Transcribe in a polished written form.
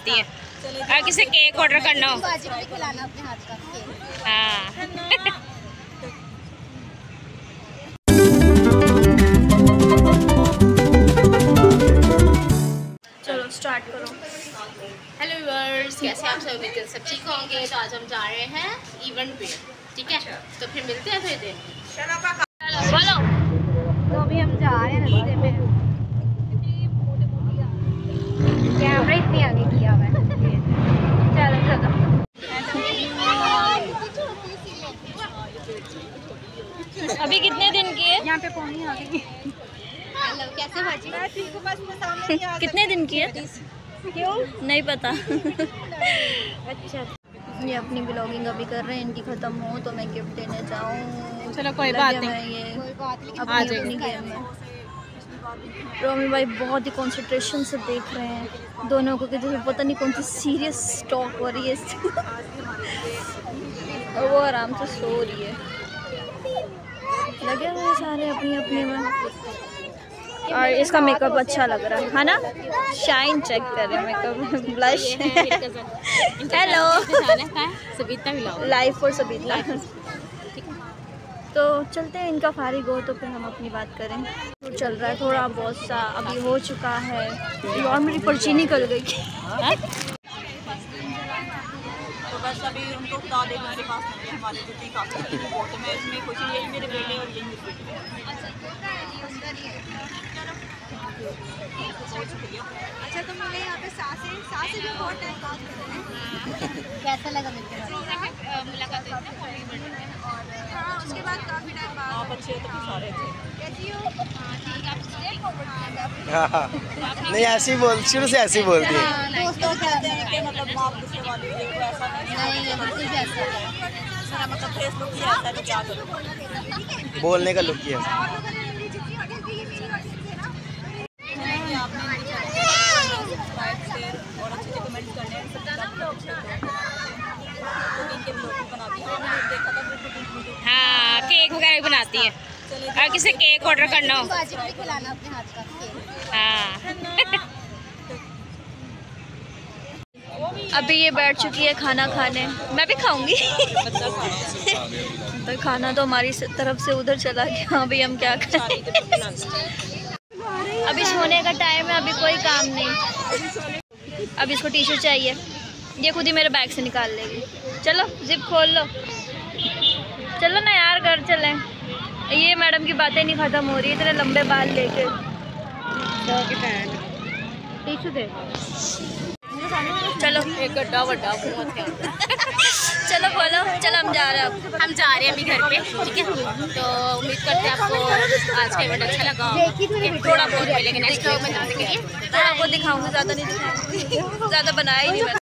बनाती है। और किसी केक ऑर्डर करना हो हाँ चलो स्टार्ट करो। हेलो व्यूअर्स, कैसे आप सब? उम्मीद सब ठीक होंगे। तो आज हम जा रहे हैं इवेंट पे, ठीक है? तो फिर मिलते हैं थोड़ी देर। बोलो। तो अभी हम जा रहे हैं रास्ते में। कैमरा इतनी आगे किया हुआ है। चलो चलो। अभी कितने दिन की है? यहाँ पे पहुँची आ गई। कैसे बची? कितने दिन की है? क्यों नहीं पता। अच्छा, ये अपनी ब्लॉगिंग अभी कर रहे हैं, इनकी ख़त्म हो तो मैं गिफ्ट देने जाऊँ। चलो कोई बात नहीं, ये आ अपनी गेम में रोमी भाई बहुत ही कंसंट्रेशन से देख रहे हैं दोनों को कि जैसे पता नहीं कौन सी सीरियस टॉक हो रही है। और वो आराम से सो रही है, लगे हुए सारे अपनी अपने में। और इसका मेकअप अच्छा लग रहा है ना? शाइन चेक कर रहे हैं, मेकअप ब्लश। हेलो लाइफ और सबीता। तो चलते हैं, इनका फारिग हो तो फिर हम अपनी बात करें। तो चल रहा है थोड़ा बहुत सा, अभी हो चुका है। और मेरी पर्ची निकल गई। तो बस अभी उनको बता दें मेरे पास नहीं है, हमारे जो ठीक आते हैं तो मैं इसमें खुशी यही मेरे बेटे और यही मेरी बेटी बहुत शुक्रिया। अच्छा, तो मुझे यहाँ पे सासे भी बहुत टाइम बात करते हैं। कैसा लगा मिलकर? मुलाकात हुई थी और हाँ, उसके बाद काफ़ी टाइम बाद आप अच्छे तो फिर सारे अच्छे। कैसी हो? नहीं ऐसी बोल, शुरू से ऐसी बोलती है। दोस्तों कहते हैं कि मतलब आप गुस्से वाली है, तो ऐसा नहीं बिल्कुल भी ऐसा नहीं। मेरा मतलब फेस लुक ही ऐसा है तो क्या करूँ, बोलने का लुक ही है। और अच्छे कमेंट करने हैं हाँ, केक वगैरह भी बनाती है। और किसी केक ऑर्डर करना हो हाँ। अभी ये बैठ चुकी है खाना खाने, मैं भी खाऊंगी। तो खाना तो हमारी तरफ से उधर चला गया, अभी हम क्या करें? अभी सोने का टाइम है, अभी कोई काम नहीं। अब इसको टी शर्ट चाहिए, ये खुद ही मेरे बैग से निकाल लेगी। चलो जिप खोल लो, चलो ना यार घर चलें। ये मैडम की बातें नहीं ख़त्म हो रही, इतने लंबे बाल लेके। टिशू दे। चलो एक गड्ढा वड्ढा चलो बोलो, चलो हम जा रहे हैं। अब हम जा रहे हैं अभी घर पे, ठीक है? तो उम्मीद करते हैं आपको आज का इवेंट अच्छा लगा होगा। थोड़ा बहुत मिलेगा नेक्स्ट व्लॉग में जाने के लिए, थोड़ा बहुत दिखाऊंगी, ज़्यादा नहीं दिखाऊंगी। ज़्यादा बनाया ही नहीं।